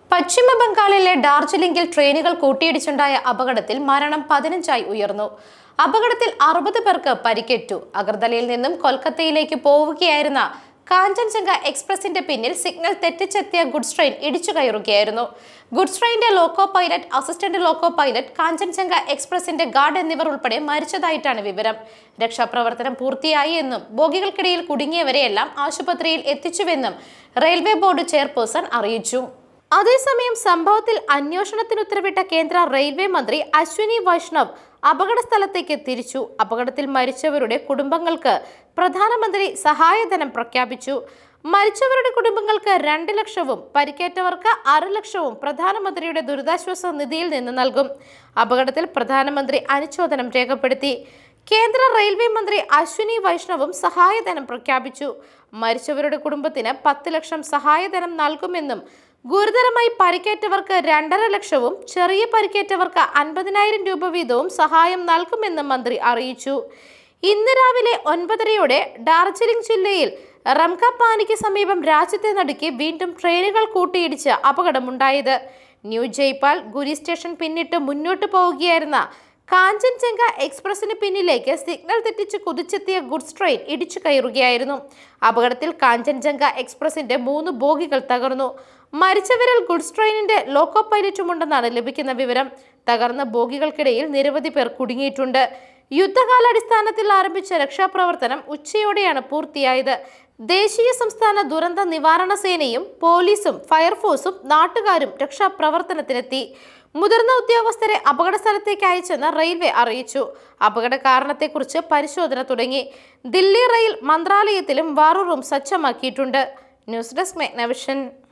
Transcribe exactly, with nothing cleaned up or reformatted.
പശ്ചിമ ബംഗാളിലെ ഡാർജിലിംഗിൽ ട്രെയിനുകൾ കൂട്ടിയിടിച്ചുണ്ടായ അപകടത്തിൽ മരണം പതിനഞ്ചായി ഉയർന്നു. അപകടത്തിൽ അറുപത് പേർക്ക് പരിക്കേറ്റു. അഗർതലയിൽ നിന്നും കൊൽക്കത്തയിലേക്ക് പോവുകയായിരുന്ന കാഞ്ചൻജംഗ എക്സ്പ്രസിന്റെ പിന്നിൽ സിഗ്നൽ തെറ്റിച്ചെത്തിയ ഗുഡ്സ് ട്രെയിൻ ഇടിച്ചു കയറുകയായിരുന്നു. ഗുഡ്സ് ട്രെയിനിന്റെ loco pilot, assistant loco pilot, Kanchenjunga എക്സ്പ്രസിന്റെ ഗാർഡ് എന്നിവർ ഉൾപ്പെടെ മരിച്ചതായിട്ടാണ് വിവരം. രക്ഷാപ്രവർത്തനം പൂർത്തിയായി എന്നും ബോഗികൾക്കിടയിൽ കുടുങ്ങിയവരെയെല്ലാം ആശുപത്രിയിൽ എത്തിച്ചുവെന്നും റെയിൽവേ ബോർഡ് ചെയർപേഴ്സൺ അറിയിച്ചു. അതേസമയം സംഭവത്തിൽ അന്വേഷണത്തിന് ഉത്തരവിട്ട കേന്ദ്ര റെയിൽവേ മന്ത്രി അശ്വിനി വൈഷ്ണവ് അപകട സ്ഥലത്തേക്ക് തിരിച്ചു. അപകടത്തിൽ മരിച്ചവരുടെ കുടുംബങ്ങൾക്ക് പ്രധാനമന്ത്രി സഹായധനം പ്രഖ്യാപിച്ചു. മരിച്ചവരുടെ കുടുംബങ്ങൾക്ക് രണ്ട് ലക്ഷവും പരിക്കേറ്റവർക്ക് അര ലക്ഷവും പ്രധാനമന്ത്രിയുടെ ദുരിതാശ്വാസ നിധിയിൽ നിന്ന് നൽകും. അപകടത്തിൽ പ്രധാനമന്ത്രി അനുശോചനം രേഖപ്പെടുത്തി. കേന്ദ്ര റെയിൽവേ മന്ത്രി അശ്വിനി വൈഷ്ണവും സഹായധനം പ്രഖ്യാപിച്ചു. മരിച്ചവരുടെ കുടുംബത്തിന് പത്ത് ലക്ഷം സഹായധനം നൽകുമെന്നും ഗുരുതരമായി പരിക്കേറ്റവർക്ക് രണ്ടര ലക്ഷവും ചെറിയ പരിക്കേറ്റവർക്ക് അൻപതിനായിരം രൂപ വീതവും സഹായം നൽകുമെന്നും മന്ത്രി അറിയിച്ചു. ഇന്ന് രാവിലെ ഒൻപതരയോടെ ഡാർജിലിംഗ് ജില്ലയിൽ റംകപാനിക്ക് സമീപം രാജ്യത്തെ നടുക്കി വീണ്ടും ട്രെയിനുകൾ കൂട്ടിയിടിച്ച് അപകടമുണ്ടായത്. ന്യൂ ജയ്പാൽ ഗുരി സ്റ്റേഷൻ പിന്നിട്ട് മുന്നോട്ട് പോവുകയായിരുന്ന കാഞ്ചൻജംഗ എക്സ്പ്രസിന് പിന്നിലേക്ക് സിഗ്നൽ തെറ്റിച്ച് കുതിച്ചെത്തിയ ഗുഡ്സ് ട്രെയിൻ ഇടിച്ചു കയറുകയായിരുന്നു. അപകടത്തിൽ കാഞ്ചൻജംഗ എക്സ്പ്രസിന്റെ മൂന്ന് ബോഗികൾ തകർന്നു. മരിച്ചവരിൽ ഗുഡ്സ് ട്രെയിനിന്റെ ലോക്കോ പൈലറ്റുമുണ്ടെന്നാണ് ലഭിക്കുന്ന വിവരം. തകർന്ന ബോഗികൾക്കിടയിൽ നിരവധി പേർ കുടുങ്ങിയിട്ടുണ്ട്. യുദ്ധകാലാടിസ്ഥാനത്തിൽ ആരംഭിച്ച രക്ഷാപ്രവർത്തനം ഉച്ചയോടെയാണ് പൂർത്തിയായത്. ദേശീയ സംസ്ഥാന ദുരന്ത നിവാരണ സേനയും പോലീസും ഫയർഫോഴ്സും നാട്ടുകാരും രക്ഷാപ്രവർത്തനത്തിനെത്തി. മുതിർന്ന ഉദ്യോഗസ്ഥരെ അപകട സ്ഥലത്തേക്ക് അയച്ചെന്ന് റെയിൽവേ അറിയിച്ചു. അപകട കാരണത്തെക്കുറിച്ച് പരിശോധന തുടങ്ങി. ദില്ലി റെയിൽ മന്ത്രാലയത്തിലും വാർ റൂം സജ്ജമാക്കിയിട്ടുണ്ട്. News desk മെഗ്നവിഷൻ.